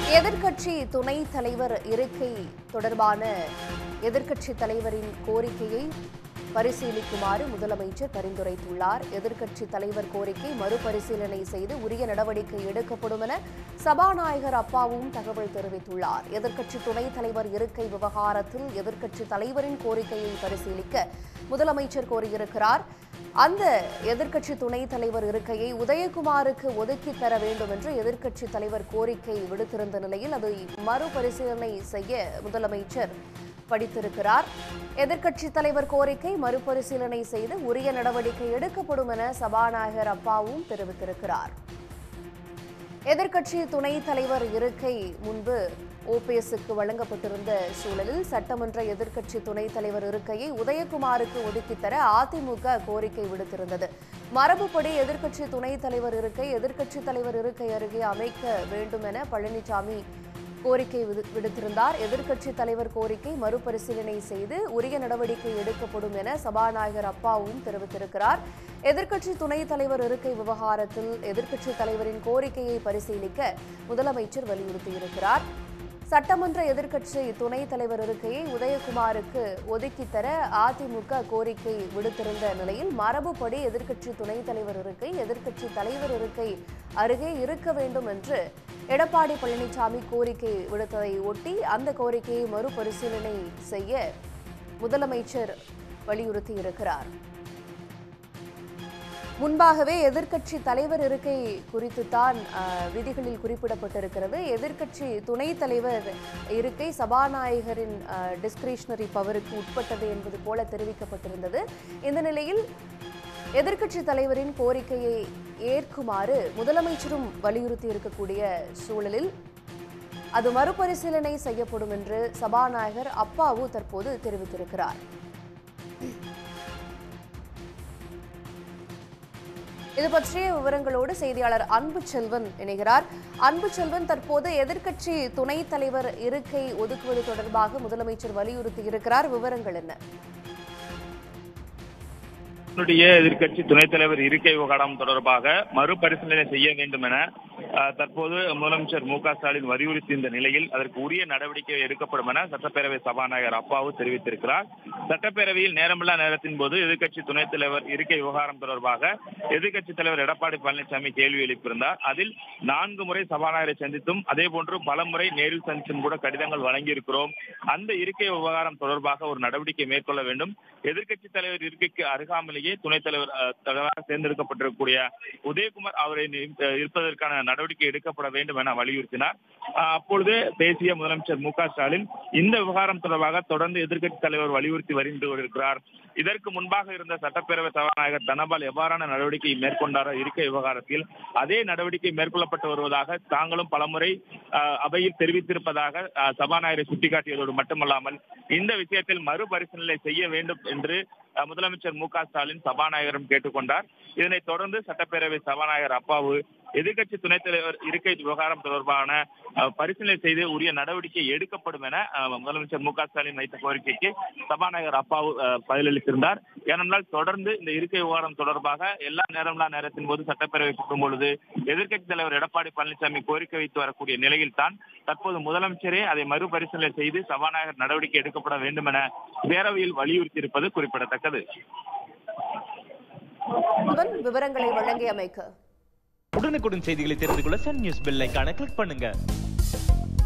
எதிர்க்கட்சி துணைத் தலைவர் இருக்கை தொடர்பான எதிர்க்கட்சித் தலைவரின் கோரிக்கையை பரிசீலிக்குமாறு முதலமைச்சர் பரிந்துரைத்துள்ளார். எதிர்க்கட்சித் தலைவர் கோரிக்கை மறுபரிசீலனை செய்து உரிய நடவடிக்கை எடுக்கப்படும் என சபாநாயகர் அப்பாவும் தகவல் தெரிவித்துள்ளார். எதிர்க்கட்சி துணைத் தலைவர் இருக்கை விவகாரத்தில் எதிர்க்கட்சித் தலைவரின் கோரிக்கையை பரிசீலிக்க முதலமைச்சர் கோரியிருக்கிறார். அந்த எதிர்க்கட்சி துணைத் தலைவர் இருக்கையை உதயகுமாருக்கு ஒதுக்கித் தர வேண்டும் என்று எதிர்க்கட்சித் தலைவர் கோரிக்கை விடுத்திருந்த நிலையில் அதை மறுபரிசீலனை செய்ய முதலமைச்சர் படித்திருக்கிறார். எதிர்க்கட்சித் தலைவர் கோரிக்கை மறுபரிசீலனை செய்து உரிய நடவடிக்கை எடுக்கப்படும் என சபாநாயகர் அப்பாவும் தெரிவித்திருக்கிறார். எதிர்க்கட்சி துணைத் தலைவர் இருக்கை முன்பு ஓபிஎஸ்க்கு வழங்கப்பட்டிருந்த சூழலில் சட்டமன்ற எதிர்க்கட்சி துணைத் தலைவர் இருக்கையை உதயகுமாருக்கு ஒதுக்கித்தர அதிமுக கோரிக்கை விடுத்திருந்தது. மரபுப்படி எதிர்க்கட்சி துணைத் தலைவர் இருக்கை எதிர்க்கட்சித் தலைவர் இருக்கை அருகே அமைக்க வேண்டும் என பழனிசாமி கோரிக்கை விடுத்திருந்தார். எதிர்க்கட்சித் தலைவர் கோரிக்கை மறுபரிசீலனை செய்து உரிய நடவடிக்கை எடுக்கப்படும் என சபாநாயகர் அப்பாவும் தெரிவித்திருக்கிறார். எதிர்க்கட்சி துணைத் தலைவர் இருக்கை விவகாரத்தில் எதிர்க்கட்சித் தலைவரின் கோரிக்கையை பரிசீலிக்க முதலமைச்சர் வலியுறுத்தியிருக்கிறார். சட்டமன்ற எதிர்க்கட்சி துணைத் தலைவர் இருக்கையை உதயகுமாருக்கு ஒதுக்கித்தர அதிமுக கோரிக்கை விடுத்திருந்த நிலையில் மரபுப்படி எதிர்க்கட்சி துணைத் தலைவர் இருக்கை எதிர்க்கட்சி தலைவர் இருக்கை அருகே இருக்க வேண்டும் என்று எடப்பாடி பழனிசாமி கோரிக்கை விடுத்ததை ஒட்டி அந்த கோரிக்கையை மறுபரிசீலனை செய்ய முதலமைச்சர் வலியுறுத்தியிருக்கிறார். முன்பாகவே எதிர்க்கட்சி தலைவர் இருக்கை குறித்துத்தான் விதிகளில் குறிப்பிடப்பட்டிருக்கிறது. எதிர்க்கட்சி துணைத் தலைவர் இருக்கை சபாநாயகரின் டிஸ்கிரிஷனரி பவருக்கு உட்பட்டது என்பது போல தெரிவிக்கப்பட்டிருந்தது. இந்த நிலையில் எதிர்க்கட்சி தலைவரின் கோரிக்கையை ஏற்குமாறு முதலமைச்சரும் வலியுறுத்தி இருக்கக்கூடிய சூழலில் அது மறுபரிசீலனை செய்யப்படும் என்று சபாநாயகர் அப்பாவு தற்போது தெரிவித்திருக்கிறார். இது பற்றிய விவரங்களோடு செய்தியாளர் அன்பு செல்வன் இணைகிறார். அன்பு செல்வன், தற்போது எதிர்க்கட்சி துணைத் தலைவர் இருக்கை ஒதுக்குவது தொடர்பாக முதலமைச்சர் வலியுறுத்தி இருக்கிறார். விவரங்கள் என்ன? எதிர்க்கட்சி துணைத் தலைவர் இருக்கை விவகாரம் தொடர்பாக மறுபரிசீலனை செய்ய வேண்டும் என தற்போது முதலமைச்சர் மு.க.ஸ்டாலின் வலியுறுத்தியிருந்த நிலையில் அதற்கு உரிய நடவடிக்கை எடுக்கப்படும் என சட்டப்பேரவை சபாநாயகர் அப்பாவு தெரிவித்திருக்கிறார். சட்டப்பேரவையில் நேரமில்லா நேரத்தின் போது எதிர்க்கட்சி துணைத் தலைவர் இருக்கை விவகாரம் தொடர்பாக எதிர்க்கட்சித் தலைவர் எடப்பாடி பழனிசாமி கேள்வி எழுப்பியிருந்தார். அதில் 4 முறை சபாநாயகரை சந்தித்தும் அதேபோன்று பல முறை நேரில் சந்தித்தும் கூட கடிதங்கள் வழங்கியிருக்கிறோம். அந்த இருக்கை விவகாரம் தொடர்பாக ஒரு நடவடிக்கை மேற்கொள்ள வேண்டும். எதிர்க்கட்சித் தலைவர் இருக்கைக்கு அருகாமலேயே துணைத் தலைவர் தலைவராக தேர்ந்தெடுக்கப்பட்டிருக்கக்கூடிய உதயகுமார் அவரை இருப்பதற்கான நடவடிக்கை எடுக்கப்பட வேண்டும் என வலியுறுத்தினார். அப்பொழுது பேசிய முதலமைச்சர் மு.க.ஸ்டாலின் இந்த விவகாரம் தொடர்பாக தொடர்ந்து எதிர்க்கட்சித் தலைவர் வலியுறுத்தி வருகிறார். இதற்கு முன்பாக இருந்த சட்டப்பேரவை சபாநாயகர் தனபால் எவ்வாறான நடவடிக்கை மேற்கொண்டாரோ இருக்கை விவகாரத்தில் அதே நடவடிக்கை மேற்கொள்ளப்பட்டு வருவதாக தாங்களும் பலமுறை அவையில் தெரிவித்திருப்பதாக சபாநாயகரை சுட்டிக்காட்டியதோடு மட்டுமல்லாமல் இந்த விஷயத்தில் மறுபரிசீலனை செய்ய வேண்டும் என்று முதலமைச்சர் மு.க.ஸ்டாலின் சபாநாயகரும் கேட்டுக்கொண்டார். இதனைத் தொடர்ந்து சட்டப்பேரவை சபாநாயகர் அப்பாவு எதிர்க்கட்சி துணைத் தலைவர் இருக்கை விவகாரம் தொடர்பான பரிசீலனை செய்து உரிய நடவடிக்கை எடுக்கப்படும் என முதலமைச்சர் மு.க.ஸ்டாலின் வைத்த கோரிக்கைக்கு சபாநாயகர் அப்பாவு பதிலளித்திருந்தார். ஏனென்றால் தொடர்ந்து இந்த இருக்கை விவகாரம் தொடர்பாக எல்லா நேரத்தின் போது சட்டப்பேரவை கூட்டும் பொழுது எதிர்க்கட்சித் தலைவர் எடப்பாடி பழனிசாமி கோரிக்கை வைத்து வரக்கூடிய நிலையில் தான் தற்போது முதலமைச்சரே அதை மறுபரிசீலனை செய்து சபாநாயகர் நடவடிக்கை எடுக்கப்பட வேண்டும் என பேரவையில் வலியுறுத்தியிருப்பது குறிப்பிடத்தக்கது. விவரங்களை வழங்கியமைக்கு உடனுக்குடன் செய்திகளை தெரிந்து கொள்ள சன் நியூஸ் பெல் ஐகானை கிளிக் பண்ணுங்க.